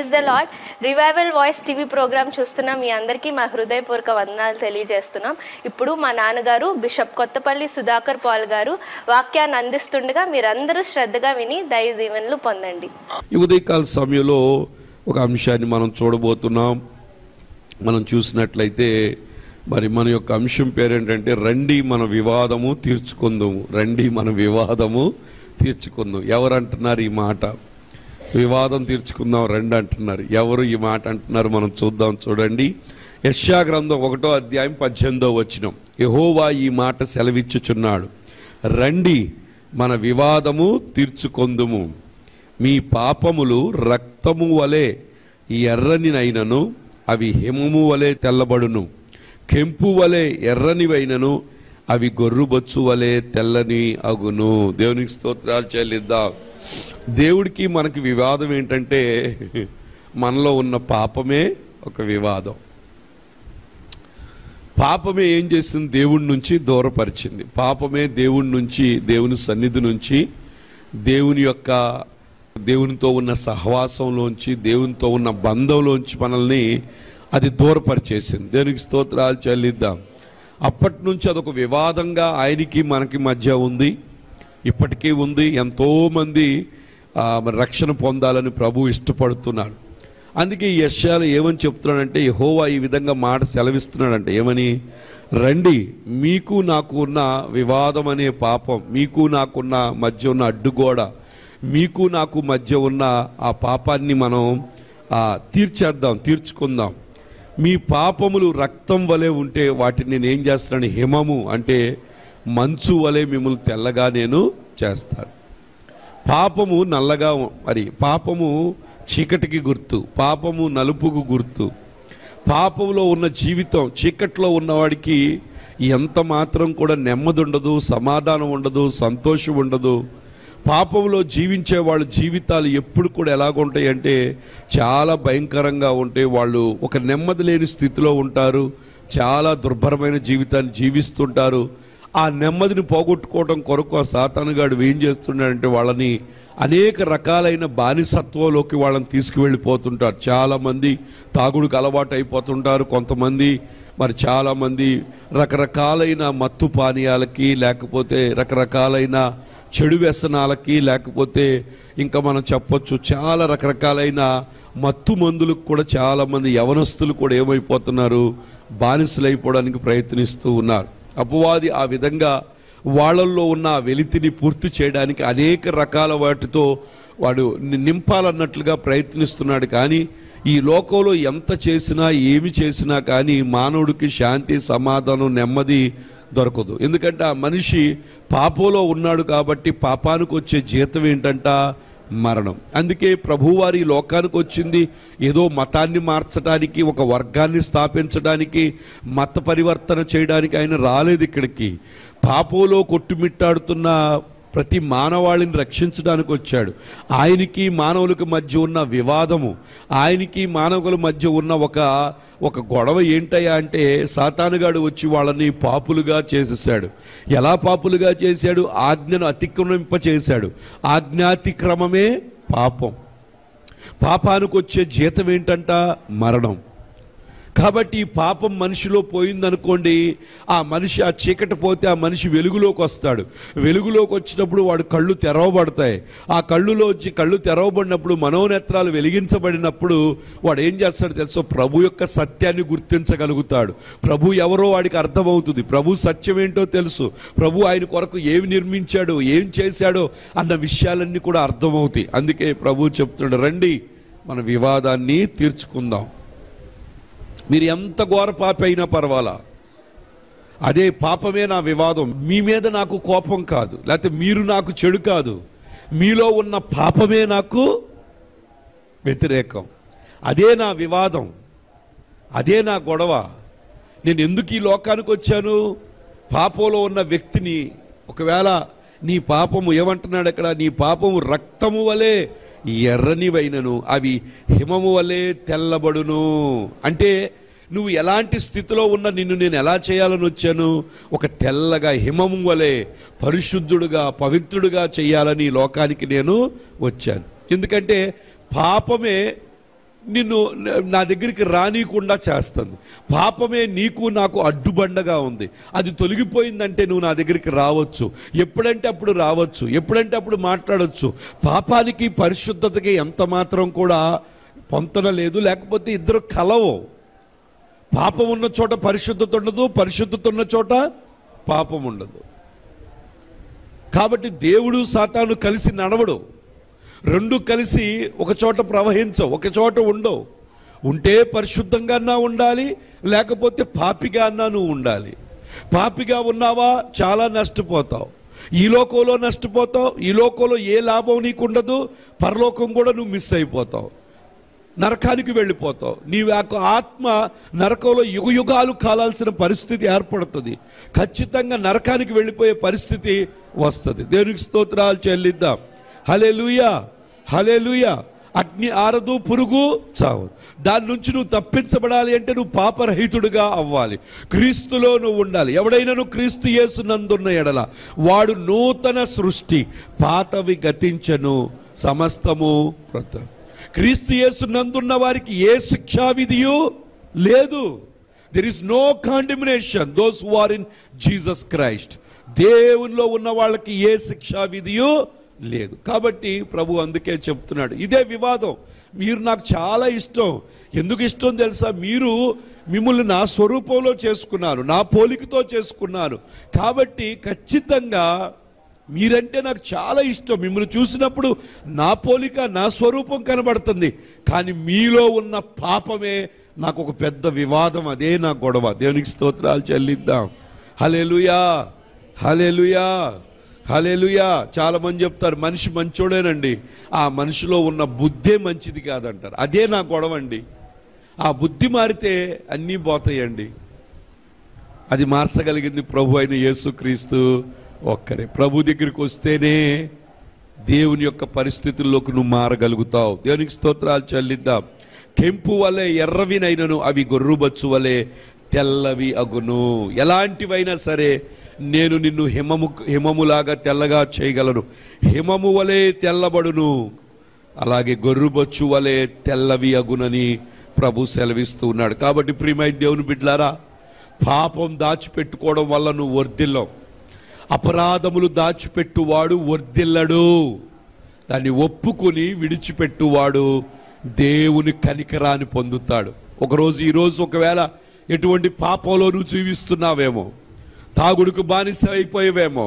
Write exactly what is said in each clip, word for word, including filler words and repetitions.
Praise the Lord. Revival voice TV programme చూస్తున్న మీ అందరికీ మా హృదయపూర్వక వందనాలు తెలియజేస్తున్నాం. ఇప్పుడు మా నాన్నగారు బిషప్ కొత్తపల్లి సుధాకర్ పాల్ గారు వాక్యాన్ని అందిస్తుండగా మీరందరూ శ్రద్ధగా విని దైవ దీవెనలు పొందండి. ఈ ఉదయకాల సమయంలో ఒక అంశాన్ని మనం చూడబోతున్నాం. మనం చూసినట్లయితే మరి మన యొక్క అంశం పేరేంటంటే రండి మన వివాదము తీర్చుకుందాము. రండి మన వివాదము తీర్చుకుందాం. ఎవరు అంటున్నారు ఈ మాట? వివాదం తీర్చుకుందాం రండి అంటున్నారు. ఎవరు ఈ మాట అంటున్నారు మనం చూద్దాం. చూడండి, యెషయా గ్రంథం ఒకటో అధ్యాయం పద్దెనిమిదో వచనం. యెహోవా ఈ మాట సెలవిచ్చుచున్నాడు, రండి మన వివాదము తీర్చుకొందుము. మీ పాపములు రక్తము వలె ఎర్రనినైనను అవి హిమము వలె తెల్లబడును. కెంపు వలె ఎర్రనివైనను అవి గొర్రుబొచ్చు వలె తెల్లని అగును. దేవునికి స్తోత్రాలు చెల్లిద్దాం. దేవుడికి మనకి వివాదం ఏంటంటే మనలో ఉన్న పాపమే ఒక వివాదం. పాపమే ఏం చేసింది? దేవుడి నుంచి దూరపరిచింది. పాపమే దేవుడి నుంచి, దేవుని సన్నిధి నుంచి, దేవుని యొక్క దేవునితో ఉన్న సహవాసంలోంచి, దేవునితో ఉన్న బంధంలోంచి మనల్ని అది దూరపరిచేసింది. దేవునికి స్తోత్రాలు చెల్లిద్దాం. అప్పటి నుంచి అదొక వివాదంగా ఆయనకి మనకి మధ్య ఉంది, ఇప్పటికీ ఉంది. ఎంతోమంది రక్షణ పొందాలని ప్రభు ఇష్టపడుతున్నాడు. అందుకే ఈ యెషయాలో ఏమని చెప్తున్నాడంటే, యెహోవా ఈ విధంగా మాట సెలవిస్తున్నాడంటే ఏమని? రండి, మీకు నాకు ఉన్న వివాదం అనే పాపం, మీకు నాకున్న మధ్య ఉన్న అడ్డుగోడ, మీకు నాకు మధ్య ఉన్న ఆ పాపాన్ని మనం తీర్చేద్దాం, తీర్చుకుందాం. మీ పాపములు రక్తం వలె ఉంటే వాటిని నేను ఏం చేస్తాను? హిమము అంటే మంచు వలె మిమ్మల్ని తెల్లగా నేను చేస్తాను. పాపము నల్లగా, మరి పాపము చీకటికి గుర్తు, పాపము నలుపుకు గుర్తు. పాపములో ఉన్న జీవితం, చీకట్లో ఉన్నవాడికి ఎంత మాత్రం కూడా నెమ్మది ఉండదు, సమాధానం ఉండదు, సంతోషం ఉండదు. పాపంలో జీవించే వాళ్ళ జీవితాలు ఎప్పుడు కూడా ఎలాగుంటాయి అంటే చాలా భయంకరంగా ఉంటాయి. వాళ్ళు ఒక నెమ్మది లేని స్థితిలో ఉంటారు, చాలా దుర్భరమైన జీవితాన్ని జీవిస్తుంటారు. ఆ నెమ్మదిని పోగొట్టుకోవడం కొరకు ఆ సాతానుగాడు ఏం చేస్తున్నాడంటే వాళ్ళని అనేక రకాలైన బానిసత్వంలోకి వాళ్ళని తీసుకువెళ్ళిపోతుంటారు. చాలామంది తాగుడుకు అలవాటు అయిపోతుంటారు. కొంతమంది మరి చాలామంది రకరకాలైన మత్తు పానీయాలకి, లేకపోతే రకరకాలైన చెడు వ్యసనాలకి, లేకపోతే ఇంకా మనం చెప్పొచ్చు చాలా రకరకాలైన మత్తు మందులకు కూడా చాలామంది యవనస్తులు కూడా ఏమైపోతున్నారు? బానిసలైపోవడానికి ప్రయత్నిస్తూ ఉన్నారు. అపవాది ఆ విధంగా వాళ్ళల్లో ఉన్న వెలితిని పూర్తి చేయడానికి అనేక రకాల వాటితో వాడు నింపాలన్నట్లుగా ప్రయత్నిస్తున్నాడు. కానీ ఈ లోకంలో ఎంత చేసినా, ఏమి చేసినా కానీ మానవుడికి శాంతి, సమాధానం, నెమ్మది దొరకదు. ఎందుకంటే ఆ మనిషి పాపంలో ఉన్నాడు కాబట్టి పాపానికి వచ్చే జీతం ఏంటంట? మరణం. అందుకే ప్రభువారి లోకానికి వచ్చింది ఏదో మతాన్ని మార్చడానికి, ఒక వర్గాన్ని స్థాపించడానికి, మత పరివర్తన చేయడానికి ఆయన రాలేదు ఇక్కడికి. పాపంలో కొట్టుమిట్టాడుతున్న ప్రతి మానవాళిని రక్షించడానికి వచ్చాడు. ఆయనకి మానవులకు మధ్య ఉన్న వివాదము, ఆయనకి మానవుల మధ్య ఉన్న ఒక ఒక గొడవ ఏంటయ్యా అంటే సాతానుగాడు వచ్చి వాళ్ళని పాపులుగా చేసేసాడు. ఎలా పాపులుగా చేశాడు? ఆజ్ఞను అతిక్రమింప చేశాడు. ఆజ్ఞాతిక్రమమే పాపం. పాపానికి వచ్చే జీతం ఏంటంట? మరణం. కాబట్టి ఈ పాపం మనిషిలో పోయిందనుకోండి, ఆ మనిషి ఆ చీకటి పోతే ఆ మనిషి వెలుగులోకి వస్తాడు. వెలుగులోకి వచ్చినప్పుడు వాడు కళ్ళు తెరవబడతాయి. ఆ కళ్ళులో వచ్చి కళ్ళు తెరవబడినప్పుడు, మనోనేత్రాలు వెలిగించబడినప్పుడు వాడు ఏం చేస్తాడు తెలుసో? ప్రభు యొక్క సత్యాన్ని గుర్తించగలుగుతాడు. ప్రభు ఎవరో వాడికి అర్థమవుతుంది. ప్రభు సత్యం ఏంటో తెలుసు. ప్రభు ఆయన కొరకు ఏమి నిర్మించాడో, ఏం చేశాడో అన్న విషయాలన్నీ కూడా అర్థమవుతాయి. అందుకే ప్రభు చెప్తున్నాడు, రండి మన వివాదాన్ని తీర్చుకుందాం. మీరు ఎంత ఘోర పాపి అయినా పర్వాలా, అదే పాపమే నా వివాదం. మీ మీద నాకు కోపం కాదు, లేకపోతే మీరు నాకు చెడు కాదు, మీలో ఉన్న పాపమే నాకు వ్యతిరేకం. అదే నా వివాదం, అదే నా గొడవ. నేను ఎందుకు ఈ లోకానికి వచ్చాను? పాపంలో ఉన్న వ్యక్తిని, ఒకవేళ నీ పాపము ఏమంటున్నాడు అక్కడ? నీ పాపము రక్తము వలె ఎర్రనివైనను అవి హిమము వలె తెల్లబడును. అంటే నువ్వు ఎలాంటి స్థితిలో ఉన్న నిన్ను నేను ఎలా చేయాలని వచ్చాను? ఒక తెల్లగా హిమము వలె పరిశుద్ధుడుగా, పవిత్రుడుగా చేయాలని లోకానికి నేను వచ్చాను. ఎందుకంటే పాపమే నిన్ను నా దగ్గరికి రానీయకుండా చేస్తుంది. పాపమే నీకు నాకు అడ్డుబండగా ఉంది. అది తొలగిపోయిందంటే నువ్వు నా దగ్గరికి రావచ్చు, ఎప్పుడంటే అప్పుడు రావచ్చు, ఎప్పుడంటే అప్పుడు మాట్లాడవచ్చు. పాపానికి పరిశుద్ధతకి ఎంత మాత్రం కూడా పొంతన లేదు, లేకపోతే ఇద్దరు కలవు. పాపం ఉన్న చోట పరిశుద్ధత ఉండదు, పరిశుద్ధత ఉన్న చోట పాపం ఉండదు. కాబట్టి దేవుడు సాతాను కలిసి నడవడు, రెండు కలిసి ఒక చోట ప్రవహించవు, ఒక చోట ఉండవు. ఉంటే పరిశుద్ధంగా ఉండాలి, లేకపోతే పాపిగా అన్నా నువ్వు ఉండాలి. పాపిగా ఉన్నావా చాలా నష్టపోతావు, ఈ లోకంలో నష్టపోతావు, ఈ లోకంలో ఏ లాభం నీకు ఉండదు, పరలోకం కూడా నువ్వు మిస్ అయిపోతావు, నరకానికి వెళ్ళిపోతావు. నీ యొక్క ఆత్మ నరకంలో యుగ యుగాలు కాలాల్సిన పరిస్థితి ఏర్పడుతుంది, ఖచ్చితంగా నరకానికి వెళ్ళిపోయే పరిస్థితి వస్తుంది. దేవునికి స్తోత్రాలు చెల్లిద్దాం. హల్లెలూయా, హల్లెలూయా. అగ్ని ఆరదు, పురుగు చావు. దాని నుంచి నువ్వు తప్పించబడాలి అంటే నువ్వు పాపరహితుడుగా అవ్వాలి, క్రీస్తులో నువ్వు ఉండాలి. ఎవడైనా నువ్వు క్రీస్తు యేసునందున్న ఎడల వాడు నూతన సృష్టి, పాతవి గతించను, సమస్తము క్రొత్త. క్రీస్తు యేసునందున్న వారికి ఏ శిక్షా విధియు లేదు. There is no condemnation those who are in Jesus Christ. దేవునిలో ఉన్న వాళ్ళకి ఏ శిక్షా విధియు లేదు. కాబట్టి ప్రభు అందుకే చెప్తున్నాడు, ఇదే వివాదం. మీరు నాకు చాలా ఇష్టం. ఎందుకు ఇష్టం తెలుసా? మీరు మిమ్మల్ని నా స్వరూపంలో చేసుకున్నాను, నా పోలికతో చేసుకున్నాను. కాబట్టి ఖచ్చితంగా మీరంటే నాకు చాలా ఇష్టం. మిమ్మల్ని చూసినప్పుడు నా పోలిక, నా స్వరూపం కనబడుతుంది. కానీ మీలో ఉన్న పాపమే నాకు ఒక పెద్ద వివాదం, అదే నా గొడవ. దేవునికి స్తోత్రాలు చెల్లిద్దాం. హల్లెలూయా, హల్లెలూయా, హల్లెలూయా. చాలా మంది చెప్తారు మనిషి మంచోడేనండి, ఆ మనిషిలో ఉన్న బుద్ధే మంచిది కాదంటారు. అదే నా గొడవ అండి. ఆ బుద్ధి మారితే అన్నీ పోతాయండి. అది మార్చగలిగింది ప్రభు అయిన యేసుక్రీస్తు ఒక్కరే. ప్రభు దగ్గరికి వస్తేనే దేవుని యొక్క పరిస్థితుల్లోకి నువ్వు మారగలుగుతావు. దేవునికి స్తోత్రాలు చెల్లిద్దాం. కెంపు వలె ఎర్రవినైనను అవి గొర్రుబొచ్చు వలె తెల్లవి అగును. ఎలాంటివైనా సరే నేను నిన్ను హిమము హిమములాగా తెల్లగా చేయగలను. హిమము వలె తెల్లబడును, అలాగే గొర్రుబొచ్చు వలె తెల్లవి అగునని ప్రభు సెలవిస్తూ ఉన్నాడు. కాబట్టి ప్రియమైన దేవుని బిడ్డలారా, పాపం దాచిపెట్టుకోవడం వల్ల నువ్వు వర్ధిల్లవు. అపరాధములు దాచిపెట్టువాడు వర్ధిల్లడు. దాన్ని ఒప్పుకొని విడిచిపెట్టువాడు దేవుని కనికరాన్ని పొందుతాడు. ఒకరోజు ఈరోజు ఒకవేళ ఎటువంటి పాపంలో నువ్వు జీవిస్తున్నావేమో, తాగుడుకు బానిస అయిపోయేవేమో,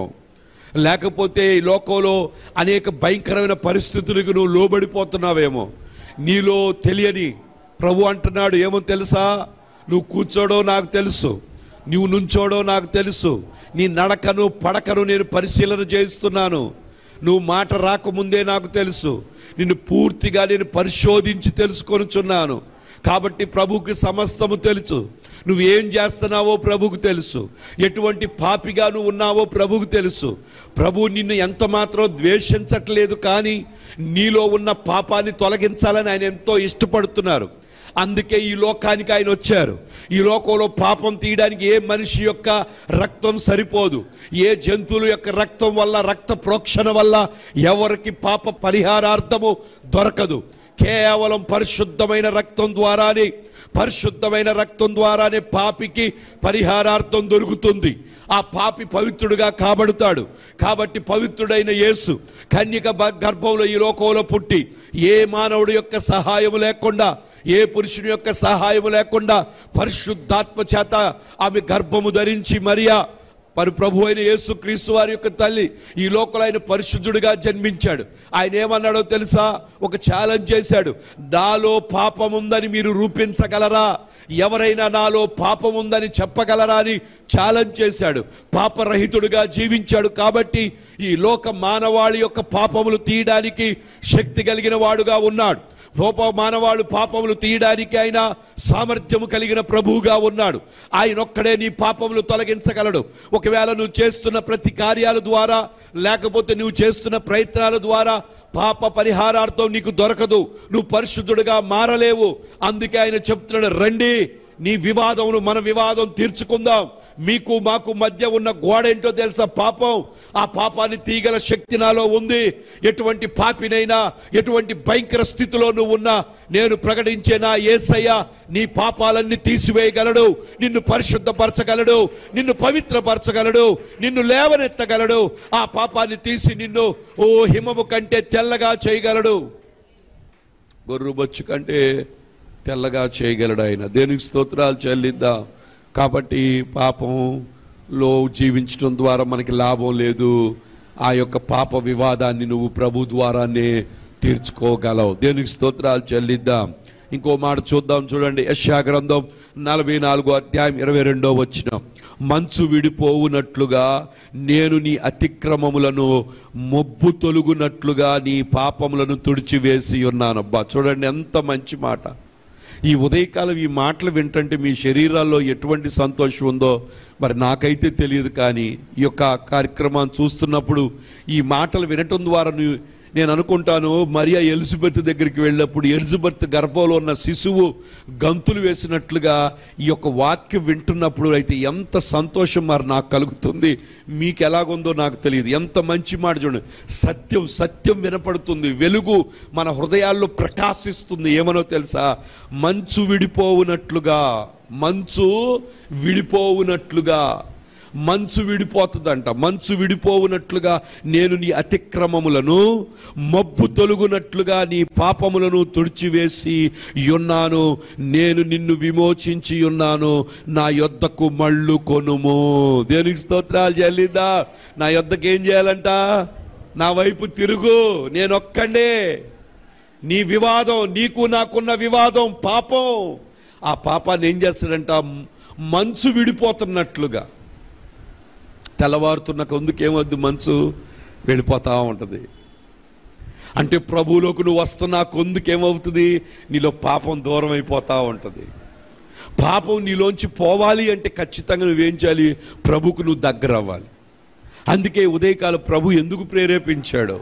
లేకపోతే ఈ లోకంలో అనేక భయంకరమైన పరిస్థితులకు నువ్వు లోబడిపోతున్నావేమో, నీలో తెలియని ప్రభు అంటున్నాడు ఏమో తెలుసా? నువ్వు కూర్చోడో నాకు తెలుసు, నువ్వు నుంచోడో నాకు తెలుసు, నీ నడకను పడకను నేను పరిశీలన చేస్తున్నాను, నువ్వు మాట రాకముందే నాకు తెలుసు, నిన్ను పూర్తిగా నేను పరిశోధించి తెలుసుకొనుచున్నాను. కాబట్టి ప్రభువుకి సమస్తము తెలుసు. నువ్వేం చేస్తున్నావో ప్రభువుకు తెలుసు, ఎటువంటి పాపిగా నువ్వు ఉన్నావో ప్రభువుకు తెలుసు. ప్రభు నిన్ను ఎంత మాత్రం ద్వేషించట్లేదు, కానీ నీలో ఉన్న పాపాన్ని తొలగించాలని ఆయన ఎంతో ఇష్టపడుతున్నారు. అందుకే ఈ లోకానికి ఆయన వచ్చారు. ఈ లోకంలో పాపం తీయడానికి ఏ మనిషి యొక్క రక్తం సరిపోదు, ఏ జంతువుల యొక్క రక్తం వల్ల, రక్త ప్రోక్షణ వల్ల ఎవరికి పాప పరిహారార్థము దొరకదు. కేవలం పరిశుద్ధమైన రక్తం ద్వారానే, పరిశుద్ధమైన రక్తం ద్వారానే పాపికి పరిహారార్థం దొరుకుతుంది. ఆ పాపి పవిత్రుడుగా కాబడతాడు. కాబట్టి పవిత్రుడైన యేసు కన్యక గర్భంలో ఈ లోకంలో పుట్టి, ఏ మానవుడి యొక్క సహాయం లేకుండా, ఏ పురుషుని యొక్క సహాయం లేకుండా పరిశుద్ధాత్మ చేత ఆమె గర్భము ధరించి మరియా మరి ప్రభు అయిన యేసుక్రీస్తు వారి యొక్క తల్లి ఈ లోకంలో ఆయన పరిశుద్ధుడిగా జన్మించాడు. ఆయన ఏమన్నాడో తెలుసా? ఒక ఛాలెంజ్ చేశాడు. నాలో పాపం ఉందని మీరు రూపించగలరా? ఎవరైనా నాలో పాపం ఉందని చెప్పగలరా అని ఛాలెంజ్ చేశాడు. పాపరహితుడిగా జీవించాడు. కాబట్టి ఈ లోక మానవాళి యొక్క పాపములు తీయడానికి శక్తి కలిగిన వాడుగా ఉన్నాడు. లోప మానవాళ్ళు పాపములు తీయడానికి ఆయన సామర్థ్యము కలిగిన ప్రభువుగా ఉన్నాడు. ఆయన ఒక్కడే నీ పాపములు తొలగించగలడు. ఒకవేళ నువ్వు చేస్తున్న ప్రతి కార్యాల ద్వారా, లేకపోతే నువ్వు చేస్తున్న ప్రయత్నాల ద్వారా పాప పరిహారార్థం నీకు దొరకదు, నువ్వు పరిశుద్ధుడిగా మారలేవు. అందుకే ఆయన చెప్తున్నాడు, రండి నీ వివాదమును మన వివాదం తీర్చుకుందాం, మీకు మాకు మధ్య ఉన్న గోడ ఏంటో తెలుసా? పాపం. ఆ పాపాన్ని తీగల శక్తి నాలో ఉంది. ఎటువంటి పాపినైనా, ఎటువంటి భయంకర స్థితిలో నువ్వు ఉన్నా, నేను ప్రకటించే నా యేసయ్య నీ పాపాలన్నీ తీసివేయగలడు, నిన్ను పరిశుద్ధపరచగలడు, నిన్ను పవిత్రపరచగలడు, నిన్ను లేవనెత్తగలడు. ఆ పాపాన్ని తీసి నిన్ను ఓ హిమము కంటే తెల్లగా చేయగలడు. గొర్రె బొచ్చు కంటే తెల్లగా చేయగలడు ఆయన. దేవునికి స్తోత్రాలు చెల్లిద్దాం. కాబట్టి పాపంలో జీవించడం ద్వారా మనకి లాభం లేదు. ఆ యొక్క పాప వివాదాన్ని నువ్వు ప్రభు ద్వారానే తీర్చుకోగలవు. దేవునికి స్తోత్రాలు చెల్లిద్దాం. ఇంకో మాట చూద్దాం, చూడండి. యెషయా గ్రంథం నలభై నాలుగో అధ్యాయం ఇరవై రెండో వచనం. మంచు విడిపోవునట్లుగా నేను నీ అతిక్రమములను, మొబ్బు తొలుగునట్లుగా నీ పాపములను తుడిచివేసి ఉన్నాను. అబ్బా, చూడండి ఎంత మంచి మాట. ఈ ఉదయకాలం ఈ మాటలు వింటుంటే మీ శరీరాల్లో ఎటువంటి సంతోషం ఉందో మరి నాకైతే తెలియదు. కానీ ఈ యొక్క కార్యక్రమాన్ని చూస్తున్నప్పుడు ఈ మాటలు వినటం ద్వారా నేను అనుకుంటాను, మరియా ఎలిజబెత్ దగ్గరికి వెళ్ళినప్పుడు ఎలిజబెత్ గర్భంలో ఉన్న శిశువు గంతులు వేసినట్లుగా ఈ యొక్క వాక్యం వింటున్నప్పుడు అయితే ఎంత సంతోషం మరి నాకు కలుగుతుంది. మీకు ఎలాగుందో నాకు తెలియదు. ఎంత మంచి మాట చూడండి. సత్యం సత్యం వినపడుతుంది, వెలుగు మన హృదయాల్లో ప్రకాశిస్తుంది. ఏమనో తెలుసా? మంచు విడిపోవునట్లుగా, మంచు విడిపోవునట్లుగా, మంచు విడిపోతుందంట. మంచు విడిపోవునట్లుగా నేను నీ అతిక్రమములను, మబ్బు తొలుగునట్లుగా నీ పాపములను తుడిచివేసి ఉన్నాను. నేను నిన్ను విమోచించి ఉన్నాను. నా యొద్దకు మళ్ళు కొనుము. దేనికి స్తోత్రాలు చెల్లిద్దా? నా యొద్దకు ఏం చేయాలంట? నా వైపు తిరుగు. నేను ఒక్కడే. నీ వివాదం, నీకు నాకున్న వివాదం పాపం. ఆ పాపాన్ని ఏం చేస్తాడంట? మంచు విడిపోతున్నట్లుగా. తెల్లవారుతున్న కొందుకేమొద్దు, మంచు వెళ్ళిపోతా ఉంటుంది. అంటే ప్రభువులోకి నువ్వు వస్తున్నా కొందుకేమవుతుంది? నీలో పాపం దూరం అయిపోతూ ఉంటుంది. పాపం నీలోంచి పోవాలి అంటే ఖచ్చితంగా నువ్వేం చేయాలి? ప్రభుకు నువ్వు దగ్గర అవ్వాలి. అందుకే ఉదయకాలం ప్రభు ఎందుకు ప్రేరేపించాడో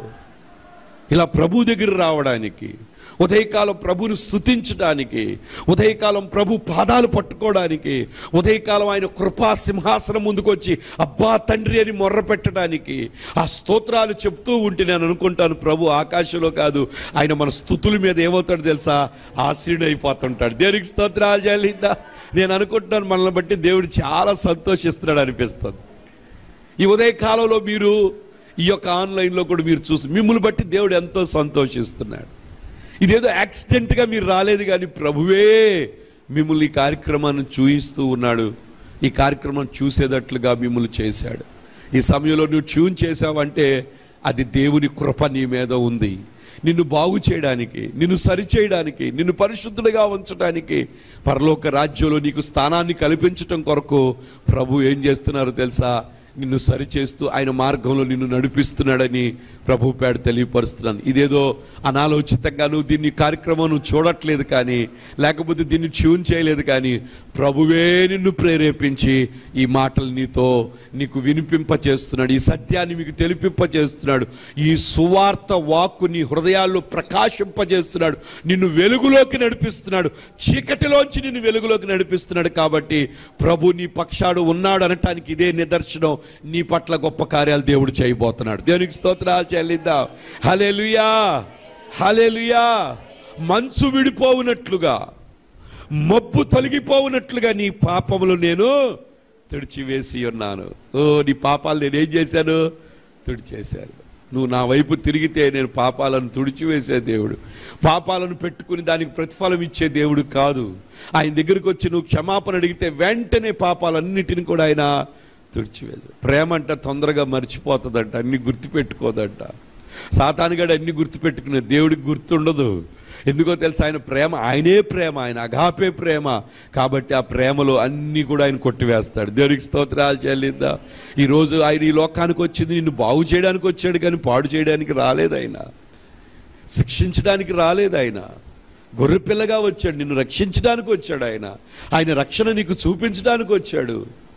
ఇలా ప్రభు దగ్గర రావడానికి, ఉదయకాలం ప్రభుని స్తుతించడానికి, ఉదయకాలం ప్రభు పాదాలు పట్టుకోవడానికి, ఉదయకాలం ఆయన కృపా సింహాసనం ముందుకొచ్చి అబ్బా తండ్రి అని మొర్ర పెట్టడానికి, ఆ స్తోత్రాలు చెప్తూ ఉంటే నేను అనుకుంటాను ప్రభు ఆకాశంలో కాదు, ఆయన మన స్తుతుల మీద ఏమవుతాడు తెలుసా? ఆశీనుడైపోతుంటాడు. దేవునికి స్తోత్రాలు చెల్లిద్దా? నేను అనుకుంటున్నాను మనల్ని బట్టి దేవుడు చాలా సంతోషిస్తున్నాడు అనిపిస్తుంది. ఈ ఉదయకాలంలో మీరు ఈ యొక్క ఆన్లైన్లో కూడా మీరు చూసి మిమ్మల్ని బట్టి దేవుడు ఎంతో సంతోషిస్తున్నాడు. ఇదేదో యాక్సిడెంట్గా మీరు రాలేదు, కానీ ప్రభువే మిమ్మల్ని ఈ కార్యక్రమాన్ని చూయిస్తూ ఉన్నాడు. ఈ కార్యక్రమం చూసేటట్లుగా మిమ్మల్ని చేశాడు. ఈ సమయంలో నువ్వు ట్యూన్ చేసావంటే అది దేవుని కృప నీ మీద ఉంది. నిన్ను బాగు చేయడానికి, నిన్ను సరిచేయడానికి, నిన్ను పరిశుద్ధులుగా ఉంచడానికి, పరలోక రాజ్యంలో నీకు స్థానాన్ని కల్పించటం కొరకు ప్రభు ఏం చేస్తున్నారో తెలుసా? నిన్ను సరిచేస్తూ ఆయన మార్గంలో నిన్ను నడిపిస్తున్నాడని ప్రభు పేడ తెలియపరుస్తున్నాను. ఇదేదో అనాలోచితంగా నువ్వు దీన్ని కార్యక్రమం నువ్వు చూడట్లేదు, కానీ లేకపోతే దీన్ని ట్యూన్ చేయలేదు, కానీ ప్రభువే నిన్ను ప్రేరేపించి ఈ మాటలు నీతో నీకు వినిపింపచేస్తున్నాడు. ఈ సత్యాన్ని మీకు తెలిపింపచేస్తున్నాడు. ఈ సువార్త వాక్కు నీ హృదయాల్లో ప్రకాశింపజేస్తున్నాడు. నిన్ను వెలుగులోకి నడిపిస్తున్నాడు. చీకటిలోంచి నిన్ను వెలుగులోకి నడిపిస్తున్నాడు. కాబట్టి ప్రభు నీ పక్షాడు ఉన్నాడు అనటానికి ఇదే నిదర్శనం. నీ పట్ల గొప్ప కార్యాలు దేవుడు చేయబోతున్నాడు. దేవునికి స్తోత్రాలు చెల్లిద్దాం. హల్లెలూయా, హల్లెలూయా. మంచు విడిపోవునట్లుగా, మబ్బు తొలగిపోవునట్లుగా నీ పాపములు నేను తుడిచివేసి ఉన్నాను. ఓ, నీ పాపాలు నేనేం చేశాను? తుడిచేశాను. నువ్వు నా వైపు తిరిగితే నేను పాపాలను తుడిచివేసే దేవుడు. పాపాలను పెట్టుకుని దానికి ప్రతిఫలం ఇచ్చే దేవుడు కాదు. ఆయన దగ్గరికి వచ్చి నువ్వు క్షమాపణ అడిగితే వెంటనే పాపాలన్నిటిని కూడా ఆయన తుడిచివేదు. ప్రేమ అంట తొందరగా మర్చిపోతుందంట, అన్ని గుర్తుపెట్టుకోదంట. సాతానుగాడు అన్ని గుర్తుపెట్టుకునే, దేవుడికి గుర్తుండదు. ఎందుకో తెలుసు? ఆయన ప్రేమ, ఆయనే ప్రేమ, ఆయన అగాపే ప్రేమ. కాబట్టి ఆ ప్రేమలో అన్నీ కూడా ఆయన కొట్టివేస్తాడు. దేవునికి స్తోత్రాలు చెల్లిద్దాం. ఈరోజు ఆయన ఈ లోకానికి వచ్చింది నిన్ను బాగు చేయడానికి వచ్చాడు, కానీ పాడు చేయడానికి రాలేదు. ఆయన శిక్షించడానికి రాలేదు. ఆయన గొర్రెపిల్లగా వచ్చాడు, నిన్ను రక్షించడానికి వచ్చాడు. ఆయన ఆయన రక్షణ నీకు చూపించడానికి వచ్చాడు.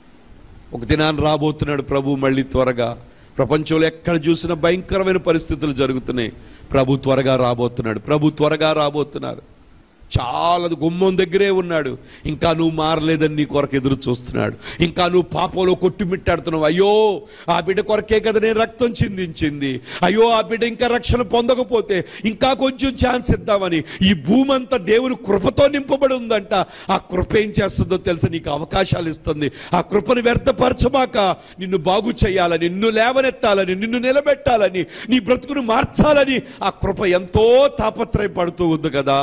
ఒక దినాన్ని రాబోతున్నాడు ప్రభు మళ్ళీ త్వరగా. ప్రపంచంలో ఎక్కడ చూసినా భయంకరమైన పరిస్థితులు జరుగుతున్నాయి. ప్రభు త్వరగా రాబోతున్నాడు. ప్రభు త్వరగా రాబోతున్నారు. చాలా గుమ్మం దగ్గరే ఉన్నాడు. ఇంకా నువ్వు మారలేదని నీ కొరకు ఎదురు చూస్తున్నాడు. ఇంకా నువ్వు పాపంలో కొట్టుమిట్టాడుతున్నావు. అయ్యో ఆ బిడ్డ కొరకే కదా నేను రక్తం చిందించింది, అయ్యో ఆ బిడ్డ ఇంకా రక్షణ పొందకపోతే ఇంకా కొంచెం ఛాన్స్ ఇద్దామని. ఈ భూమి అంతా దేవుని కృపతో నింపబడి ఉందంట. ఆ కృప ఏం చేస్తుందో తెలుసా? నీకు అవకాశాలు ఇస్తుంది. ఆ కృపను వ్యర్థపరచమాక నిన్ను బాగు చేయాలని, నిన్ను లేవనెత్తాలని, నిన్ను నిలబెట్టాలని, నీ బ్రతుకును మార్చాలని ఆ కృప ఎంతో తాపత్రయపడుతూ ఉంది కదా.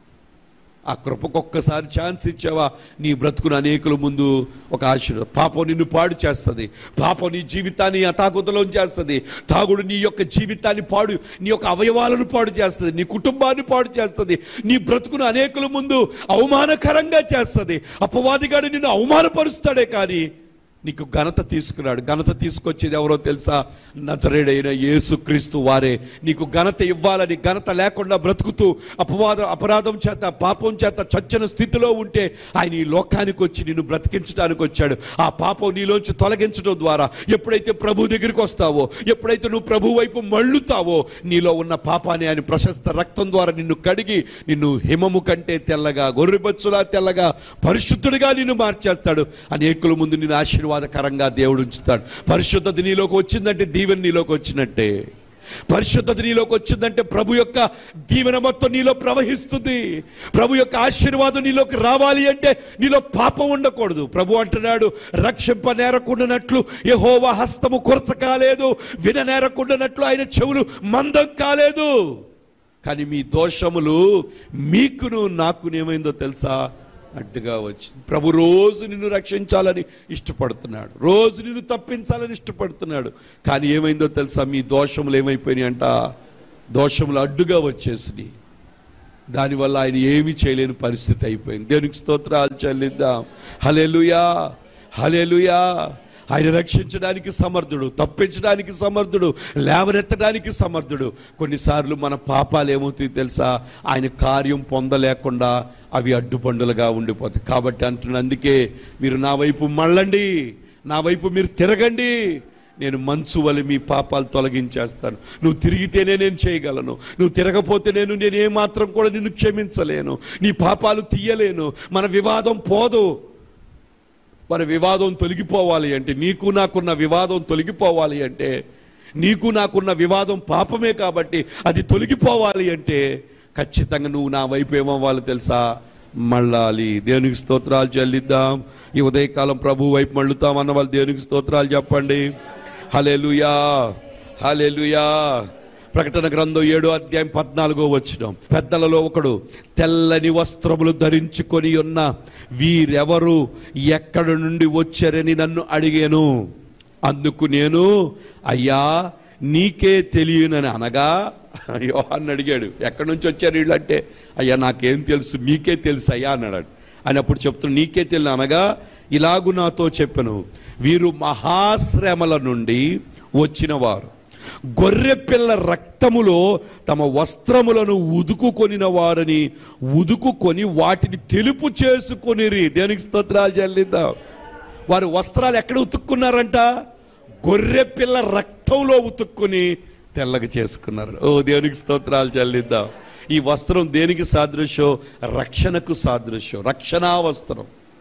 ఆ కృపకు ఒక్కసారి ఛాన్స్ ఇచ్చావా, నీ బ్రతుకును అనేకుల ముందు ఒక ఆశీర్వాదం. పాపం నిన్ను పాడు చేస్తుంది, పాపం నీ జీవితాన్ని అతాకుతలో చేస్తుంది, తాగుడు నీ యొక్క జీవితాన్ని పాడు, నీ యొక్క అవయవాలను పాడు చేస్తుంది, నీ కుటుంబాన్ని పాడు చేస్తుంది, నీ బ్రతుకును అనేకుల ముందు అవమానకరంగా చేస్తుంది. అపవాదిగాడు నిన్ను అవమానపరుస్తాడే కానీ నీకు ఘనత తీసుకున్నాడు. ఘనత తీసుకొచ్చేది ఎవరో తెలుసా? నజరేయుడైన యేసుక్రీస్తు వారే. నీకు ఘనత ఇవ్వాలని, ఘనత లేకుండా బ్రతుకుతూ అపవాద అపరాధం చేత పాపం చేత చచ్చిన స్థితిలో ఉంటే ఆయన ఈ లోకానికి వచ్చి నిన్ను బ్రతికించడానికి వచ్చాడు. ఆ పాపం నీలోంచి తొలగించడం ద్వారా ఎప్పుడైతే ప్రభు దగ్గరికి వస్తావో, ఎప్పుడైతే నువ్వు ప్రభు వైపు మళ్ళుతావో, నీలో ఉన్న పాపాన్ని ఆయన ప్రశస్త రక్తం ద్వారా నిన్ను కడిగి నిన్ను హిమము కంటే తెల్లగా, గొర్రెబొచ్చులా తెల్లగా, పరిశుద్ధుడిగా నిన్ను మార్చేస్తాడు. అనేకుల ముందు నిన్ను ఆశీర్వాదకరంగా దేవుడు ఉంచుతాడు. పరిశుద్ధత నీలోకి వచ్చిందంటే దీవెన నీలోకి వచ్చినట్టే. పరిశుద్ధత నీలోకి వచ్చిందంటే ప్రభు యొక్క దీవెన మొత్తం నీలో ప్రవహిస్తుంది. ప్రభు యొక్క ఆశీర్వాదం నీలోకి రావాలి అంటే నీలో పాపం ఉండకూడదు. ప్రభు అంటున్నాడు, రక్షింప నేరకుండానట్లు యెహోవా హస్తము కొరచ కాలేదు, విన నేరకుండానట్లు ఆయన చెవులు మందం కాలేదు. కానీ మీ దోషములు మీకును నాకునేమైందో తెలుసా? అడ్డుగా వచ్చింది. ప్రభు రోజు నిన్ను రక్షించాలని ఇష్టపడుతున్నాడు, రోజు నిన్ను తప్పించాలని ఇష్టపడుతున్నాడు. కానీ ఏమైందో తెలుసా? మీ దోషములు ఏమైపోయినాయి అంట? దోషములు అడ్డుగా వచ్చేసినాయి. దానివల్ల ఆయన ఏమీ చేయలేని పరిస్థితి అయిపోయింది. దేవునికి స్తోత్రాలు చెల్లిద్దాం. హల్లెలూయా, హల్లెలూయా. ఆయన రక్షించడానికి సమర్థుడు, తప్పించడానికి సమర్థుడు, లేవనెత్తడానికి సమర్థుడు. కొన్నిసార్లు మన పాపాలు ఏమవుతాయి తెలుసా? ఆయన కార్యం పొందలేకుండా అవి అడ్డుపండులుగా ఉండిపోతాయి. కాబట్టి అంటున్నా, అందుకే మీరు నా వైపు మళ్ళండి, నా వైపు మీరు తిరగండి, నేను మంచు వలె మీ పాపాలు తొలగించేస్తాను. నువ్వు తిరిగితేనే నేను చేయగలను, నువ్వు తిరగపోతే నేను నేను ఏమాత్రం కూడా నిన్ను క్షమించలేను, నీ పాపాలు తీయలేను. మన వివాదం పోదు. మన వివాదం తొలగిపోవాలి అంటే, నీకు నాకున్న వివాదం తొలగిపోవాలి అంటే, నీకు నాకున్న వివాదం పాపమే కాబట్టి అది తొలగిపోవాలి అంటే ఖచ్చితంగా నువ్వు నా వైపు ఏమవ్వాలి తెలుసా? మళ్ళాలి. దేవునికి స్తోత్రాలు చెల్లిద్దాం. ఈ ఉదయకాలం ప్రభు వైపు మళ్ళుతాం అన్న వాళ్ళు దేవునికి స్తోత్రాలు చెప్పండి. హల్లెలూయా, హల్లెలూయా. ప్రకటన గ్రంథం ఏడో అధ్యాయం పద్నాలుగో వచనం. పెద్దలలో ఒకడు తెల్లని వస్త్రములు ధరించుకొని ఉన్న వీరెవరు, ఎక్కడి నుండి వచ్చారని నన్ను అడిగాను. అందుకు నేను, అయ్యా నీకే తెలియనని అనగా, యోహాన్ని అడిగాడు, ఎక్కడి నుంచి వచ్చారు వీళ్ళు అంటే, అయ్యా నాకేం తెలుసు, మీకే తెలుసు అయ్యా అన్నాడు. అని అప్పుడు చెప్తున్నా, నీకే తెలియని అనగా ఇలాగు నాతో చెప్పను, వీరు మహాశ్రమల నుండి వచ్చిన వారు, గొర్రె పిల్ల రక్తములో తమ వస్త్రములను ఉదుకుకొనిన వారని, ఉదుకుకొని వాటిని తెలుపు చేసుకొనిరి. దేనికి స్తోత్రాలు చెల్లిద్దాం. వారు వస్త్రాలు ఎక్కడ ఉతుక్కున్నారంట? గొర్రె పిల్ల రక్తంలో ఉతుక్కుని తెల్లగా చేసుకున్నారు. ఓ దేవునికి స్తోత్రాలు చెల్లిద్దాం. ఈ వస్త్రం దేనికి సాదృశ్యం? రక్షణకు సాదృశ్యం, రక్షణా వస్త్రం.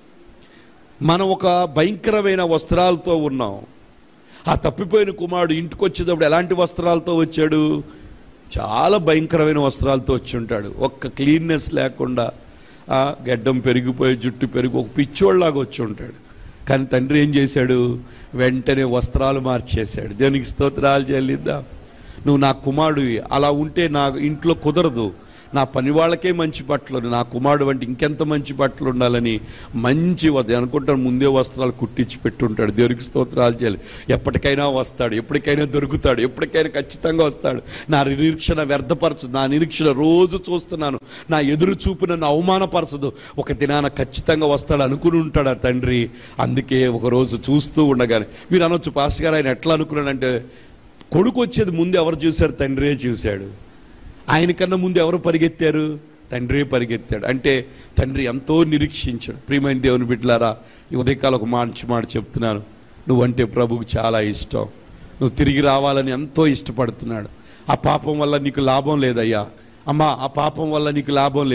మనం ఒక భయంకరమైన వస్త్రాలతో ఉన్నాం. ఆ తప్పిపోయిన కుమారుడు ఇంటికి వచ్చేటప్పుడు ఎలాంటి వస్త్రాలతో వచ్చాడు? చాలా భయంకరమైన వస్త్రాలతో వచ్చి ఉంటాడు. ఒక్క క్లీన్నెస్ లేకుండా, ఆ గడ్డం పెరిగిపోయి, జుట్టు పెరిగి ఒక పిచ్చోళ్ళలాగా వచ్చి ఉంటాడు. కానీ తండ్రి ఏం చేశాడు? వెంటనే వస్త్రాలు మార్చేశాడు. దేవునికి స్తోత్రాలు చెల్లిద్దాం. నువ్వు నా కుమారుడివి, అలా ఉంటే నా ఇంట్లో కుదరదు, నా పని వాళ్ళకే మంచి బట్టలు, నా కుమారుడు వంటి ఇంకెంత మంచి బట్టలు ఉండాలని మంచి అనుకుంటాను ముందే వస్త్రాలు కుట్టించి పెట్టుంటాడు. దేవునికి స్తోత్రాలు చేయాలి. ఎప్పటికైనా వస్తాడు, ఎప్పటికైనా దొరుకుతాడు, ఎప్పటికైనా ఖచ్చితంగా వస్తాడు. నా నిరీక్షణ వ్యర్థపరచదు, నా నిరీక్షణ రోజు చూస్తున్నాను, నా ఎదురు చూపు నన్ను అవమానపరచదు, ఒక దినాన ఖచ్చితంగా వస్తాడు అనుకుని ఉంటాడు ఆ తండ్రి. అందుకే ఒకరోజు చూస్తూ ఉండగానే మీరు అనొచ్చు, పాస్టర్ గారు ఆయన ఎట్లా అనుకున్నాడంటే, కొడుకు వచ్చేది ముందు ఎవరు చూశారు? తండ్రే చూశాడు. ఆయన కన్నా ముందు ఎవరు పరిగెత్తారు? తండ్రి పరిగెత్తాడు. అంటే తండ్రి ఎంతో నిరీక్షించాడు. ప్రియమైన దేవుని బిడ్డలారా, ఈ ఉదయకాలం ఒక మంచి మాట చెప్తున్నాను. నువ్వంటే ప్రభువుకు చాలా ఇష్టం. నువ్వు తిరిగి రావాలని ఎంతో ఇష్టపడుతున్నాడు. ఆ పాపం వల్ల నీకు లాభం లేదయ్యా, అమ్మా, ఆ పాపం వల్ల నీకు లాభం లేదు.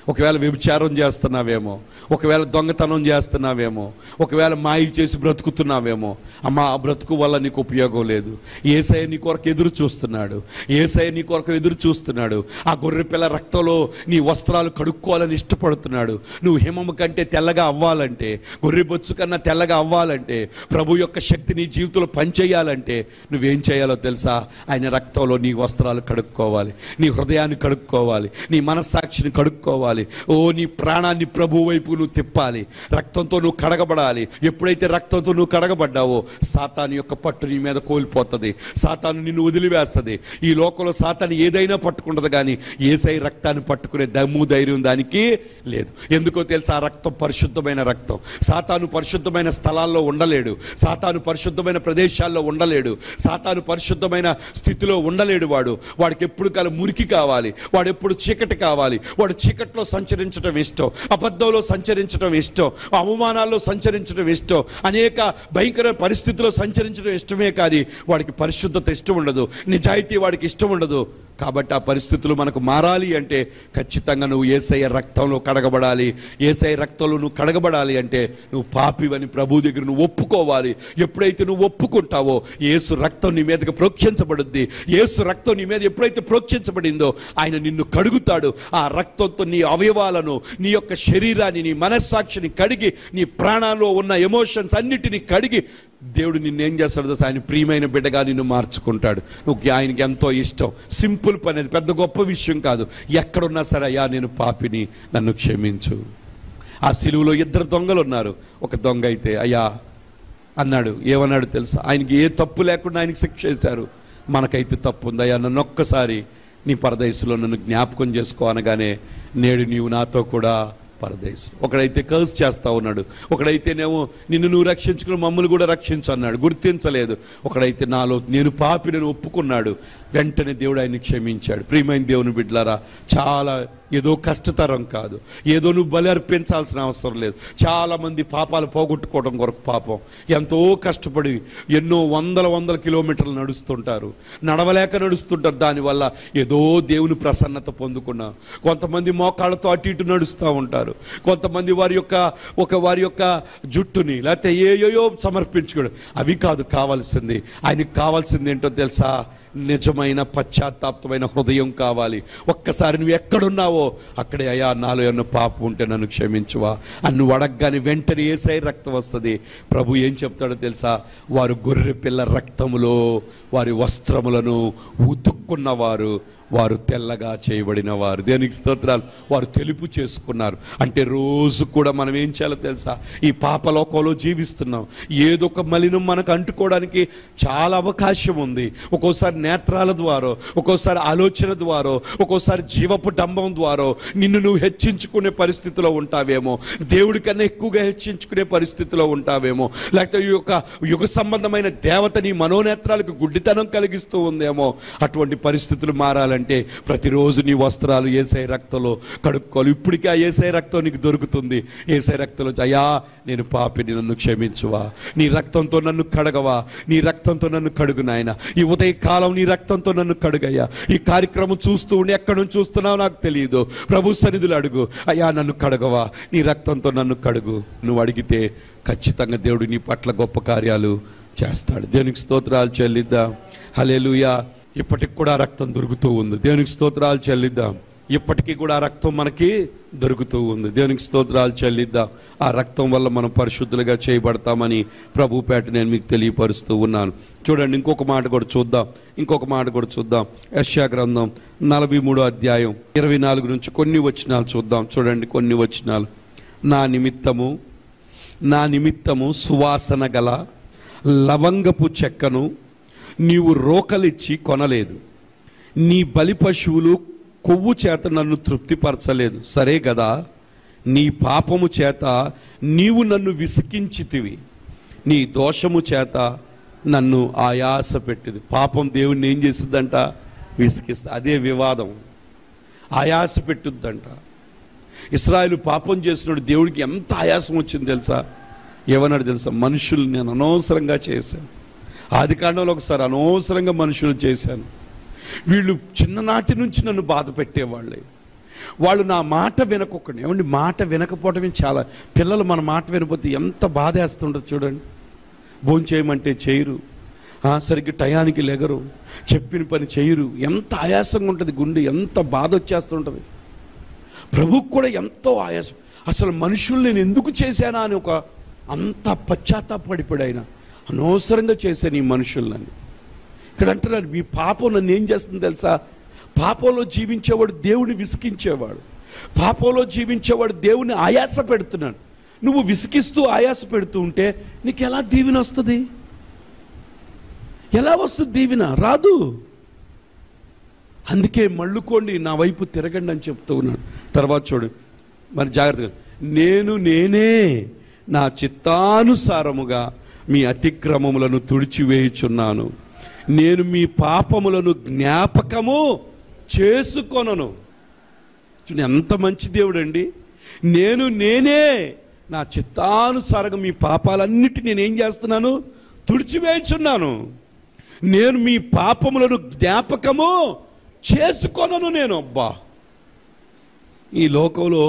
ఒకవేళ వ్యభిచారం చేస్తున్నావేమో, ఒకవేళ దొంగతనం చేస్తున్నావేమో, ఒకవేళ మాయ చేసి బ్రతుకుతున్నావేమో, అమ్మా ఆ బ్రతుకు వల్ల నీకు ఉపయోగం లేదు. యేసయ్య నీ కొరకు ఎదురు చూస్తున్నాడు. యేసయ్య నీ కొరకు ఎదురు చూస్తున్నాడు. ఆ గొర్రె పిల్ల రక్తంలో నీ వస్త్రాలు కడుక్కోవాలని ఇష్టపడుతున్నాడు. నువ్వు హిమము కంటే తెల్లగా అవ్వాలంటే, గొర్రె బొచ్చు కన్నా తెల్లగా అవ్వాలంటే, ప్రభు యొక్క శక్తి నీ జీవితంలో పనిచేయాలంటే నువ్వేం చేయాలో తెలుసా? ఆయన రక్తంలో నీ వస్త్రాలు కడుక్కోవాలి, నీ హృదయాన్ని కడుక్కోవాలి, నీ మనస్సాక్షిని కడుక్కోవాలి. ఓ నీ ప్రాణాన్ని ప్రభు వైపు నువ్వు తిప్పాలి. రక్తంతో నువ్వు కడగబడాలి. ఎప్పుడైతే రక్తంతో నువ్వు కడగబడ్డావో సాతాను యొక్క పట్టు నీ మీద కోల్పోతుంది. సాతాను నిన్ను వదిలివేస్తుంది. ఈ లోకంలో సాతాను ఏదైనా పట్టుకుంటుంది, కానీ యేసయ్య రక్తాన్ని పట్టుకునే దమ్ము ధైర్యం దానికి లేదు. ఎందుకో తెలుసా? ఆ రక్తం పరిశుద్ధమైన రక్తం. సాతాను పరిశుద్ధమైన స్థలాల్లో ఉండలేడు. సాతాను పరిశుద్ధమైన ప్రదేశాల్లో ఉండలేడు. సాతాను పరిశుద్ధమైన స్థితిలో ఉండలేడు. వాడు వాడికి ఎప్పుడు కాలం మురికి కావాలి, వాడు ఎప్పుడు చీకటి కావాలి. వాడు చీకట్లో సంచరించడం ఇష్టం, అబద్ధంలో సంచరించడం ఇష్టం, అవమానాల్లో సంచరించడం ఇష్టం, అనేక భయంకర పరిస్థితుల్లో సంచరించడం ఇష్టమే, కానీ వాడికి పరిశుద్ధత ఇష్టం ఉండదు, నిజాయితీ వాడికి ఇష్టం ఉండదు. కాబట్టి ఆ పరిస్థితులు మనకు మారాలి అంటే ఖచ్చితంగా నువ్వు యేసయ్య రక్తంలో కడగబడాలి. యేసయ్య రక్తంలో నువ్వు కడగబడాలి అంటే నువ్వు పాపివని ప్రభు దగ్గర నువ్వు ఒప్పుకోవాలి. ఎప్పుడైతే నువ్వు ఒప్పుకుంటావో యేసు రక్తం నీ మీదకి ప్రోక్షించబడుద్ది. యేసు రక్తం నీ మీద ఎప్పుడైతే ప్రోక్షించబడిందో ఆయన నిన్ను కడుగుతాడు. ఆ రక్తంతో నీ అవయవాలను, నీ యొక్క శరీరాన్ని, నీ మనస్సాక్షిని కడిగి, నీ ప్రాణాల్లో ఉన్న ఎమోషన్స్ అన్నిటినీ కడిగి దేవుడు నిన్నేం చేస్తాడో ఆయన ప్రియమైన బిడ్డగా నిన్ను మార్చుకుంటాడు. నువ్వు ఆయనకి ఎంతో ఇష్టం. సింపుల్ పని, అది పెద్ద గొప్ప విషయం కాదు. ఎక్కడున్నా సరే, అయ్యా నేను పాపిని, నన్ను క్షమించు. ఆ సిలువలో ఇద్దరు దొంగలు ఉన్నారు. ఒక దొంగ అయితే అయ్యా అన్నాడు. ఏమన్నాడు తెలుసా? ఆయనకి ఏ తప్పు లేకుండా ఆయనకి శిక్ష చేశారు. మనకైతే తప్పు ఉంది. అయ్యా నన్ను ఒక్కసారి నీ పరదేశంలో నన్ను జ్ఞాపకం చేసుకో అనగానే నేడు నీవు నాతో కూడా పరదేశం. ఒకడైతే కర్స్ చేస్తా ఉన్నాడు. ఒకడైతేనేమో నిన్ను నువ్వు రక్షించుకుని మమ్మల్ని కూడా రక్షించు అన్నాడు, గుర్తించలేదు. ఒకడైతే నాలో నేను పాపిని ఒప్పుకున్నాడు. వెంటనే దేవుడు ఆయన్ని క్షమించాడు. ప్రియమైన దేవుని బిడ్డలారా, చాలా ఏదో కష్టతరం కాదు, ఏదో నువ్వు బలి అర్పించాల్సిన అవసరం లేదు. చాలామంది పాపాలు పోగొట్టుకోవడం కొరకు పాపం ఎంతో కష్టపడి ఎన్నో వందల వందల కిలోమీటర్లు నడుస్తుంటారు, నడవలేక నడుస్తుంటారు. దానివల్ల ఏదో దేవుని ప్రసన్నత పొందుకున్నా. కొంతమంది మోకాళ్ళతో అటు ఇటు నడుస్తూ ఉంటారు. కొంతమంది వారి యొక్క ఒక వారి యొక్క జుట్టుని లేకపోతే ఏయోయో సమర్పించుకోడు. అవి కాదు కావాల్సింది. ఆయనకి కావాల్సింది ఏంటో తెలుసా? నిజమైన పశ్చాత్తాపమైన హృదయం కావాలి. ఒక్కసారి నువ్వు ఎక్కడున్నావో అక్కడే అయ్యా నాలో ఏమన్నా పాపం ఉంటే నన్ను క్షమించువా అని నువ్వు అడగగానే వెంటనే యేసయ్య రక్తం వస్తుంది. ప్రభు ఏం చెప్తాడో తెలుసా? వారు గొర్రె పిల్ల రక్తములో వారి వస్త్రములను ఉతుక్కున్నవారు, వారు తెల్లగా చేయబడిన వారు. దేనికి స్తోత్రాలు. వారు తెలుపు చేసుకున్నారు. అంటే రోజు కూడా మనం ఏం చేయాలో తెలుసా? ఈ పాపలోకంలో జీవిస్తున్నాం. ఏదో ఒక మలినం మనకు అంటుకోవడానికి చాలా అవకాశం ఉంది. ఒక్కోసారి నేత్రాల ద్వారా, ఒక్కోసారి ఆలోచన ద్వారా, ఒక్కోసారి జీవపు డంబం ద్వారా నిన్ను నువ్వు హెచ్చించుకునే పరిస్థితిలో ఉంటావేమో, దేవుడి కన్నా ఎక్కువగా హెచ్చించుకునే పరిస్థితిలో ఉంటావేమో, లేకపోతే ఈ యొక్క యుగ సంబంధమైన దేవత నీ మనోనేత్రాలకు గుడ్డితనం కలిగిస్తూ ఉందేమో. అటువంటి పరిస్థితులు మారాలంటే ప్రతిరోజు నీ వస్త్రాలు యేసయ్య రక్తంలో కడుక్కోవాలి. ఇప్పటికే ఆ యేసయ్య రక్తం నీకు దొరుకుతుంది. యేసయ్య రక్తంలో అయ్యా నేను పాపిని, నన్ను క్షమించువా, నీ రక్తంతో నన్ను కడగవా, నీ రక్తంతో నన్ను కడుగు నాయన. ఈ ఉదయ కాలం నీ రక్తంతో నన్ను కడుగయ్యా. ఈ కార్యక్రమం చూస్తూ ఉండి ఎక్కడి నుంచి చూస్తున్నావు నాకు తెలియదు. ప్రభు సన్నిధులు అడుగు, అయ్యా నన్ను కడగవా, నీ రక్తంతో నన్ను కడుగు. నువ్వు అడిగితే ఖచ్చితంగా దేవుడు నీ పట్ల గొప్ప కార్యాలు చేస్తాడు. దేవునికి స్తోత్రాలు చెల్లిద్దాం. హల్లెలూయా. ఇప్పటికి కూడా రక్తం దొరుకుతూ ఉంది. దేవునికి స్తోత్రాలు చెల్లిద్దాం. ఇప్పటికీ కూడా ఆ రక్తం మనకి దొరుకుతూ ఉంది. దేవునికి స్తోత్రాలు చెల్లిద్దాం. ఆ రక్తం వల్ల మనం పరిశుద్ధులుగా చేయబడతామని ప్రభు పేట నేను మీకు తెలియపరుస్తూ ఉన్నాను. చూడండి, ఇంకొక మాట కూడా చూద్దాం. ఇంకొక మాట కూడా చూద్దాం. యెషయా గ్రంథం నలభై మూడో అధ్యాయం ఇరవై నాలుగు నుంచి కొన్ని వచనాలు చూద్దాం. చూడండి కొన్ని వచనాలు. నా నిమిత్తము నా నిమిత్తము సువాసన గల లవంగపు చెక్కను నీవు రోకలిచ్చి కొనలేదు, నీ బలి పశువులు కొవ్వు చేత నన్ను తృప్తిపరచలేదు. సరే కదా, నీ పాపము చేత నీవు నన్ను విసికించితివి, నీ దోషము చేత నన్ను ఆయాస పెట్టింది. పాపం దేవుణ్ణి ఏం చేస్తుందంట? విసికిస్తా. అదే వివాదం. ఆయాస పెట్టుద్దంట. ఇశ్రాయేలు పాపం చేసినప్పుడు దేవుడికి ఎంత ఆయాసం వచ్చింది తెలుసా? ఏమన్నాడు తెలుసా? మనుషులు నేను అనవసరంగా చేశాను. ఆది కాండంలో ఒకసారి అనవసరంగా మనుషులు చేశాను. వీళ్ళు చిన్ననాటి నుంచి నన్ను బాధ పెట్టేవాళ్ళే. వాళ్ళు నా మాట వినకొకండి. ఏమండి, మాట వినకపోవటమే చాలా. పిల్లలు మన మాట వినకపోతే ఎంత బాధ వేస్తుంటుంది చూడండి. భోజనం చేయమంటే చేయరు, సరిగ్గా టయానికి లెగరు, చెప్పిన పని చేయరు. ఎంత ఆయాసంగా ఉంటుంది, గుండె ఎంత బాధ వచ్చేస్తుంటుంది. ప్రభువుకు కూడా ఎంతో ఆయాసం. అసలు మనుషులు నేను ఎందుకు చేశానా అని ఒక అంత పశ్చాత్తాపడిపోయాడు ఆయన. అనవసరంగా చేశాను ఈ మనుషులని. ఇక్కడ అంటున్నారు, మీ పాపం నన్ను ఏం చేస్తుంది తెలుసా? పాపంలో జీవించేవాడు దేవుని విసికించేవాడు. పాపంలో జీవించేవాడు దేవుని ఆయాస పెడుతున్నాడు. నువ్వు విసికిస్తూ ఆయాస పెడుతూ ఉంటే నీకు ఎలా దీవెన వస్తుంది? ఎలా వస్తుంది దీవెన? రాదు. అందుకే మళ్ళుకోండి, నా వైపు తిరగండి అని చెప్తూ ఉన్నాడు. తర్వాత చూడు మరి జాగ్రత్తగా, నేను నేనే నా చిత్తానుసారముగా మీ అతిక్రమములను తుడిచివేయుచున్నాను, నేను మీ పాపములను జ్ఞాపకము చేసుకొనను. చూడండి ఎంత మంచి దేవుడు అండి. నేను నేనే నా చిత్తానుసారంగా మీ పాపాలన్నిటిని నేనేం చేస్తున్నాను? తుడిచివేయుచున్నాను. నేను మీ పాపములను జ్ఞాపకము చేసుకొనను నేను. అబ్బా, ఈ లోకంలో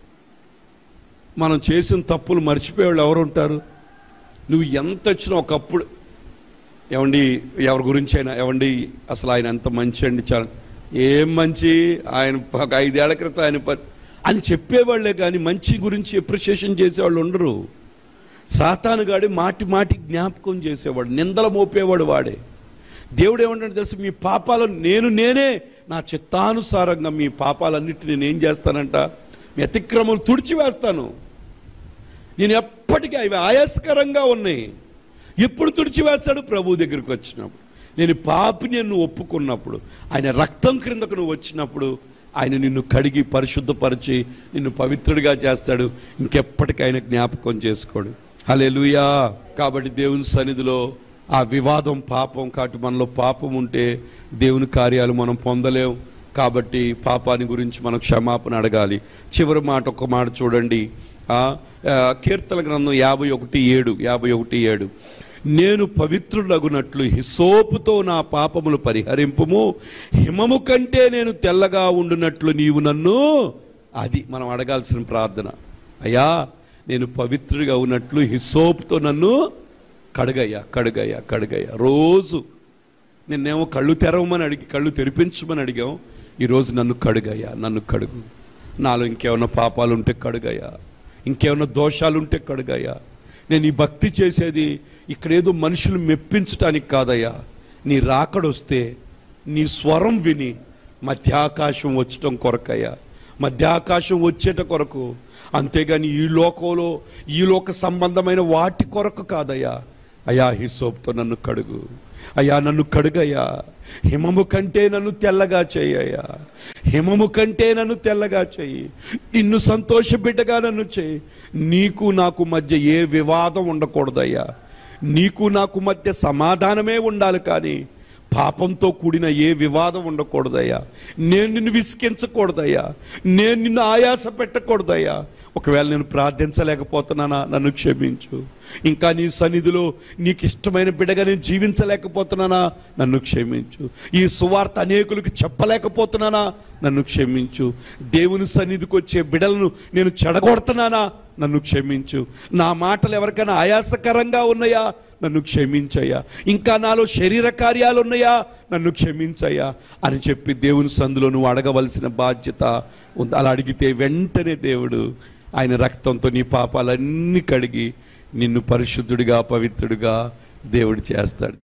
మనం చేసిన తప్పులు మర్చిపోయేవాళ్ళు ఎవరు ఉంటారు? నువ్వు ఎంత వచ్చినా ఒకప్పుడు ఏమండి ఎవరి గురించి అయినా, ఏమండి అసలు ఆయన ఎంత మంచి అండి, చాలా ఏం మంచి, ఆయన ఒక ఐదేళ్ల క్రితం ఆయన పని అని చెప్పేవాళ్లే కానీ మంచి గురించి అప్రిషియేషన్ చేసేవాళ్ళు ఉండరు. సాతానుగాడి మాటి మాటి జ్ఞాపకం చేసేవాడు, నిందలు మోపేవాడు వాడే. దేవుడు ఏమంటాడు తెలుసు? మీ పాపాలను నేను నేనే నా చిత్తానుసారంగా మీ పాపాలన్నిటిని నేను ఏం చేస్తానంట? మీ అతిక్రమం తుడిచివేస్తాను. నేను ఎప్పటికీ అవి ఆయాసకరంగా ఉన్నాయి. ఎప్పుడు తుడిచివేస్తాడు? ప్రభు దగ్గరికి వచ్చినప్పుడు. నేను పాపిని నువ్వు ఒప్పుకున్నప్పుడు, ఆయన రక్తం క్రిందకు నువ్వు వచ్చినప్పుడు ఆయన నిన్ను కడిగి పరిశుద్ధపరిచి నిన్ను పవిత్రుడిగా చేస్తాడు. ఇంకెప్పటికీ ఆయన జ్ఞాపకం చేసుకోడు. హల్లెలూయా. కాబట్టి దేవుని సన్నిధిలో ఆ వివాదం పాపం, కాబట్టి మనలో పాపం ఉంటే దేవుని కార్యాలు మనం పొందలేం. కాబట్టి పాపాన్ని గురించి మనం క్షమాపణ అడగాలి. చివరి మాట ఒక మాట చూడండి, కీర్తన గ్రంథం యాభై ఒకటి ఏడు యాభై ఒకటి ఏడు నేను పవిత్రులగునట్లు హిసోపుతో నా పాపములు పరిహరింపుము, హిమము కంటే నేను తెల్లగా ఉండునట్లు నీవు నన్ను. అది మనం అడగాల్సిన ప్రార్థన. అయ్యా నేను పవిత్రుడిగా ఉన్నట్లు హిసోపుతో నన్ను కడుగయ్యా కడుగయ్యా కడుగయ్యా. రోజు నిన్నేమో కళ్ళు తెరవమని అడిగి కళ్ళు తెరిపించమని అడిగాం. ఈరోజు నన్ను కడుగయ్యా, నన్ను కడుగు. నాలో ఇంకేమన్నా పాపాలు ఉంటే కడుగయ్యా, ఇంకేమన్నా దోషాలు ఉంటే కడుగయ్యా. నేను ఈ భక్తి చేసేది ఇక్కడేదో మనుషులు మెప్పించటానికి కాదయ్యా. నీ రాకడొస్తే నీ స్వరం విని మధ్యాకాశం వచ్చటం కొరకయ్యా, మధ్యాకాశం వచ్చేట కొరకు. అంతేగాని ఈ లోకంలో ఈ లోక సంబంధమైన వాటి కొరకు కాదయ్యా. అయ్యా హిసోపుతో నన్ను కడుగు, అయ్యా నన్ను కడుగయ్యా, హిమము కంటే నన్ను తెల్లగా చెయ్యయ్యా, హిమము కంటే నన్ను తెల్లగా చెయ్యి, నిన్ను సంతోషబిడ్డగా నన్ను చెయ్యి. నీకు నాకు మధ్య ఏ వివాదం ఉండకూడదయ్యా, నీకు నాకు మధ్య సమాధానమే ఉండాలి, కానీ పాపంతో కూడిన ఏ వివాదం ఉండకూడదయ్యా. నేను నిన్ను విసికించకూడదయ్యా, నేను నిన్ను ఆయాస పెట్టకూడదయ్యా. ఒకవేళ నేను ప్రార్థించలేకపోతున్నానా నన్ను క్షమించు. ఇంకా నీ సన్నిధిలో నీకు ఇష్టమైన బిడ్డగా నేను జీవించలేకపోతున్నానా నన్ను క్షమించు. ఈ సువార్త అనేకులకు చెప్పలేకపోతున్నానా నన్ను క్షమించు. దేవుని సన్నిధికి వచ్చే బిడ్డలను నేను చెడగొడుతున్నానా నన్ను క్షమించు. నా మాటలు ఎవరికైనా ఆయాసకరంగా ఉన్నాయా నన్ను క్షమించయ్యా. ఇంకా నాలో శరీర కార్యాలు ఉన్నాయా నన్ను క్షమించయ్యా అని చెప్పి దేవుని సందులో నువ్వు అడగవలసిన బాధ్యత ఉంది. అలా అడిగితే వెంటనే దేవుడు ఆయన రక్తంతో నీ పాపాలన్నీ కడిగి నిన్ను పరిశుద్ధుడిగా పవిత్రుడిగా దేవుడు చేస్తాడు.